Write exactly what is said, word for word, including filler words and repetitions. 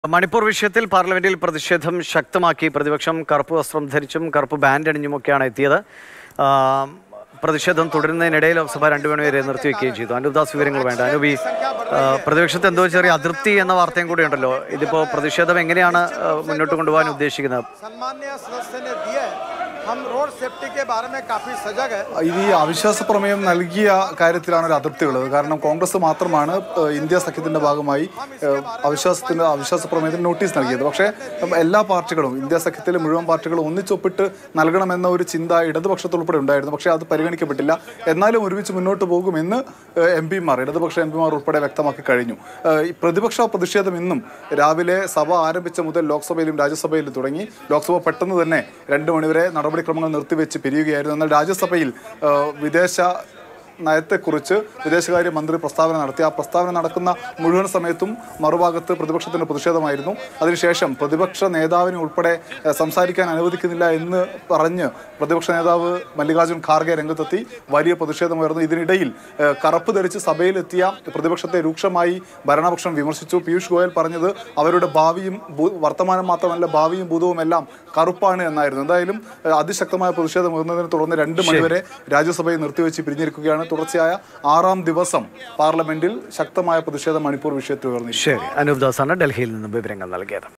മണിപ്പൂർ വിഷയത്തിൽ പാർലമെന്റിൽ പ്രതിഷേധം ശക്തമാക്കി പ്രതിപക്ഷം കറുപ്പ് വസ്ത്രം ധരിച്ചും കറുപ്പ് ബാൻഡ് അണിഞ്ഞുമൊക്കെയാണ് എത്തിയത്. പ്രതിഷേധം തുടരുന്നതിനിടയിൽ ലോക്സഭ രണ്ടു മണിവരെ നിർത്തിവെക്കുകയും ചെയ്തു. അനൂപ്ദാസ് വിവരങ്ങൾ വേണ്ട. അനൂപ്, ഈ പ്രതിപക്ഷത്ത് എന്തോ ചെറിയ അതിർത്തി എന്ന വാർത്തയും കൂടി ഉണ്ടല്ലോ. ഇതിപ്പോൾ പ്രതിഷേധം എങ്ങനെയാണ് മുന്നോട്ട് കൊണ്ടുപോകാൻ ഉദ്ദേശിക്കുന്നത്? ഇത് ഈ അവിശ്വാസ പ്രമേയം നൽകിയ കാര്യത്തിലാണ് ഒരു അതിർത്തി ഉള്ളത്. കാരണം കോൺഗ്രസ് മാത്രമാണ് ഇന്ത്യ സഖ്യത്തിന്റെ ഭാഗമായി അവിശ്വാസത്തിന്റെ അവിശ്വാസ പ്രമേയത്തിന് നോട്ടീസ് നൽകിയത്. പക്ഷേ എല്ലാ പാർട്ടികളും, ഇന്ത്യ സഖ്യത്തിലെ മുഴുവൻ പാർട്ടികളും ഒന്നിച്ചൊപ്പിട്ട് നൽകണമെന്ന ഒരു ചിന്ത ഇടതുപക്ഷത്തുൾപ്പെടെ ഉണ്ടായിരുന്നു. പക്ഷേ അത് പരിഗണിക്കപ്പെട്ടില്ല. എന്നാലും ഒരുമിച്ച് മുന്നോട്ട് പോകുമെന്ന് എം പിമാർ, ഇടതുപക്ഷ എം പിമാർ ഉൾപ്പെടെ വ്യക്തമാക്കി കഴിഞ്ഞു. പ്രതിപക്ഷ പ്രതിഷേധം ഇന്നും രാവിലെ സഭ ആരംഭിച്ച മുതൽ ലോക്സഭയിലും രാജ്യസഭയിലും തുടങ്ങി. ലോക്സഭ പെട്ടെന്ന് തന്നെ രണ്ടു മണിവരെ നടപടിക്രമങ്ങൾ നിർത്തിവെച്ച് പിരിയുകയായിരുന്നു. എന്നാൽ രാജ്യസഭയിൽ വിദേശ നയത്തെക്കുറിച്ച് വിദേശകാര്യ മന്ത്രി പ്രസ്താവന നടത്തി. ആ പ്രസ്താവന നടക്കുന്ന മുഴുവൻ സമയത്തും മറുഭാഗത്ത് പ്രതിപക്ഷത്തിൻ്റെ പ്രതിഷേധമായിരുന്നു. അതിനുശേഷം പ്രതിപക്ഷ നേതാവിനെ ഉൾപ്പെടെ സംസാരിക്കാൻ അനുവദിക്കുന്നില്ല എന്ന് പറഞ്ഞ് പ്രതിപക്ഷ നേതാവ് മല്ലികാർജുൻ ഖാർഗെ രംഗത്തെത്തി. വലിയ പ്രതിഷേധമായിരുന്നു. ഇതിനിടയിൽ കറുപ്പ് ധരിച്ച് സഭയിലെത്തിയ പ്രതിപക്ഷത്തെ രൂക്ഷമായി ഭരണപക്ഷം വിമർശിച്ചു. പീയൂഷ് ഗോയൽ പറഞ്ഞത് അവരുടെ ഭാവിയും വർത്തമാനം മാത്രമല്ല ഭാവിയും ഭൂതവും എല്ലാം കറുപ്പാണ് എന്നായിരുന്നു. എന്തായാലും അതിശക്തമായ പ്രതിഷേധം ഉയർന്നതിനെ തുടർന്ന് രണ്ട് മണിവരെ രാജ്യസഭയിൽ നിർത്തിവെച്ച് പിരിഞ്ഞിരിക്കുകയാണ്. തുടർച്ചയായ ആറാം ദിവസം പാർലമെന്റിൽ ശക്തമായ പ്രതിഷേധം മണിപ്പൂർ വിഷയത്തിൽ ഉയർന്നു. ശരി, അനൂപ്ദാസാണ് ഡൽഹിയിൽ നിന്ന് വിവരങ്ങൾ നൽകിയത്.